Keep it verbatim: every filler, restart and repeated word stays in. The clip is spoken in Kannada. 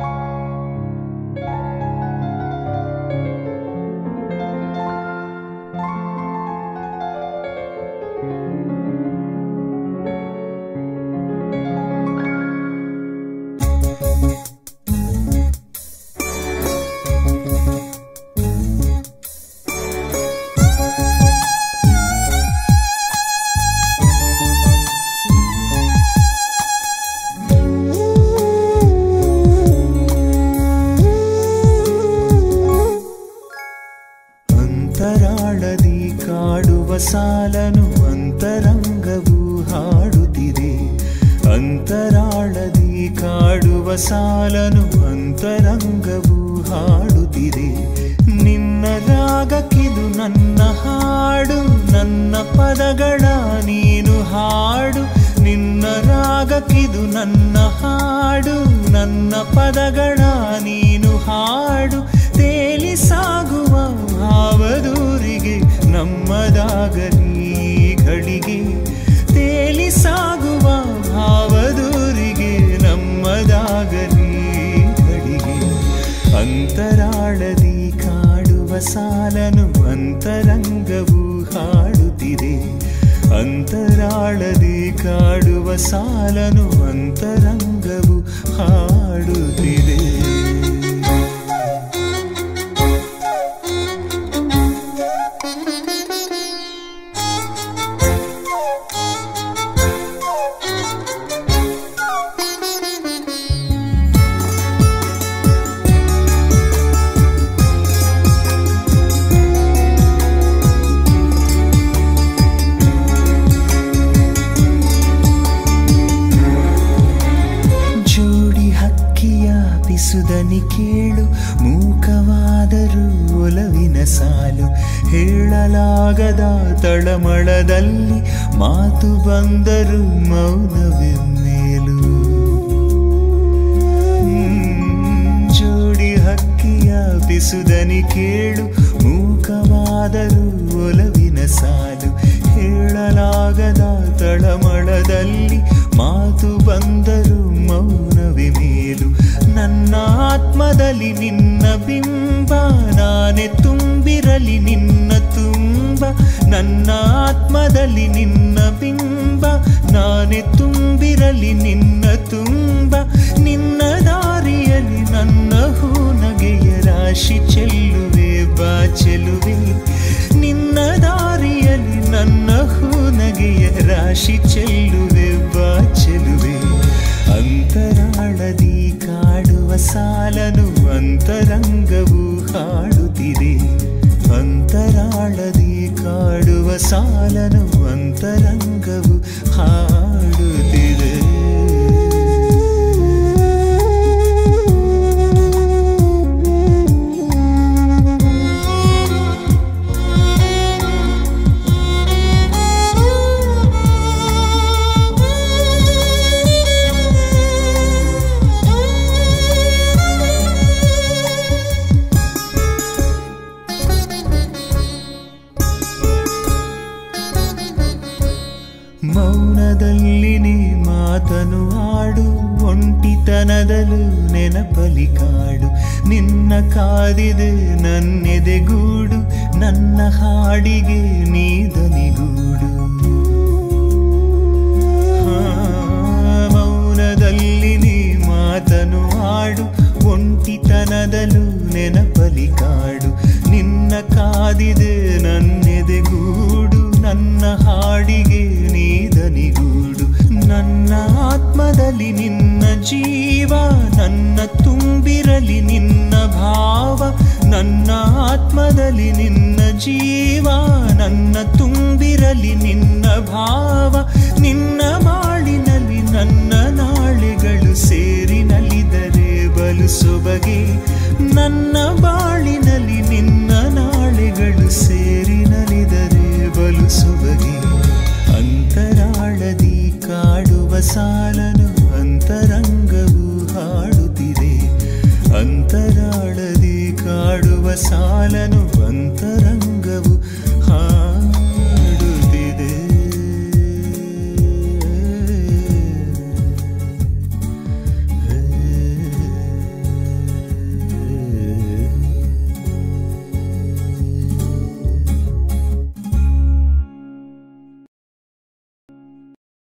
ಅಂತರಾಳದಿ ಕಾಡುವ ಸಾಲನು ಅಂತರಂಗವು ಹಾಡುತ್ತಿದೆ. ಅಂತರಾಳದಿ ಕಾಡುವ ಸಾಲನು ಅಂತರಂಗವು ಹಾಡುತ್ತಿದೆ. ನಿನ್ನ ರಾಗಕ್ಕಿದು ನನ್ನ ಹಾಡು, ನನ್ನ ಪದಗಳ ನೀನು ಹಾಡು. ನಿನ್ನ ರಾಗಕ್ಕಿದು ನನ್ನ ಹಾಡು, ನನ್ನ ಪದಗಳ ನೀನು ಹಾಡು. ತೇಲಿ ಸಾಗುವ ಭಾವದೂರಿಗೆ ನಮ್ಮದಾಗಲಿ ಘಳಿಗೆ. ತೇಲಿ ಸಾಗುವ ಭಾವದೂರಿಗೆ ನಮ್ಮದಾಗಲಿ ಘಳಿಗೆ. ಅಂತರಾಳದಿ ಕಾಡುವ ಸಾಲನು ಅಂತರಂಗವು ಹಾಡುತ್ತಿದೆ. ಅಂತರಾಳದಿ ಕಾಡುವ ಸಾಲನು ಅಂತರಂಗವು ಹಾಡುತ್ತಿದೆ. ಸುದನಿ ಕೇಳು, ಮೂಕವಾದರೂ ಒಲವಿನ ಸಾಲು. ಹೇಳಲಾಗದ ತಳಮಳದಲ್ಲಿ ಮಾತು ಬಂದರೂ ಮೌನವೇ ಮೇಲು. ಜೋಡಿ ಹಕ್ಕಿಯ ಬಿಸುದನಿ ಕೇಳು, ಮೂಕವಾದರೂ ಒಲವಿನ ಸಾಲು. ಹೇಳಲಾಗದ ತಳಮಳದಲ್ಲಿ ಮಾತು ಬಂದರೂ ಮೌನವೇ ಮೇಲು. ನನ್ನ ಆತ್ಮದಲ್ಲಿ ನಿನ್ನ ಬಿಂಬ, ನಾನೇ ತುಂಬಿರಲಿ ನಿನ್ನ ತುಂಬ. ನನ್ನ ಆತ್ಮದಲ್ಲಿ ನಿನ್ನ ಬಿಂಬ, ನಾನೇ ತುಂಬಿರಲಿ ನಿನ್ನ ತುಂಬ. ನಿನ್ನ ದಾರಿಯಲ್ಲಿ ನನ್ನ ಹೂನಗೆಯ ರಾಶಿ ಚೆಲ್ಲುವೆ ಬಾ ಚೆಲುವೆ. ನಿನ್ನ ದಾರಿಯಲ್ಲಿ ನನ್ನ ಹೂನಗೆಯ ರಾಶಿ ಚೆಲ್ಲುವೆ ಬಾ ಚೆಲುವೆ. ಅಂತರಾಳದಿ ಕಾಡುವ ಸಾಲನು ಅಂತರಂಗವು ಹಾಡುತ್ತಿದೆ. ಅಂತರಾಳದಿ ಕಾಡುವ ಸಾಲನು ಅಂತರಂಗವು ಹಾಡುತ್ತಿದೆ. ಮೌನದಲ್ಲಿ ನೀ ಮಾತನು ಆಡು, ಒಂಟಿತನದಲ್ಲೂ ನೆನಪಲಿ ಕಾಡು. ನಿನ್ನ ಕಾದಿದೆ ನನ್ನೆದೆಗೂಡು, ನನ್ನ ಹಾಡಿಗೆ ನೀದನಿಗೂಡು. ಮೌನದಲ್ಲಿ ನೀ ಮಾತನು ಆಡು, ಒಂಟಿತನದಲ್ಲೂ ನೆನಪಲಿ ಕಾಡು. ನಿನ್ನ ಕಾದಿದೆ ನನ್ನೆದೆಗೂಡು, ನನ್ನ ಹಾಡಿಗೆ ನೀದನಿಗೂಡು. ನನ್ನ ಆತ್ಮದಲ್ಲಿ ನಿನ್ನ ಜೀವ, ನನ್ನ ತುಂಬಿರಲಿ ನಿನ್ನ ಭಾವ. ನನ್ನ ಆತ್ಮದಲ್ಲಿ ನಿನ್ನ ಜೀವ, ನನ್ನ ತುಂಬಿರಲಿ ನಿನ್ನ ಭಾವ. ನಿನ್ನ ಬಾಳಿನಲ್ಲಿ ನನ್ನ ನಾಳೆಗಳು ಸೇರಿ ನಲಿದರೆ ಬಲು ಸೊಬಗೆ. ನನ್ನ ಬಾಳಿನಲ್ಲಿ ನಿನ್ನ ನಾಳೆಗಳು ಸೇರಿ ನಲಿದರೆ ಬಲು ಸೊಬಗೆ. ಅಂತರಾಳದಿ ಕಾಡುವ ಸಾಲನು ಅಂತರಂಗವು ಹಾಡುತ್ತಿದೆ. ಅಂತರಾಳದಿ ಕಾಡುವ ಸಾಲನು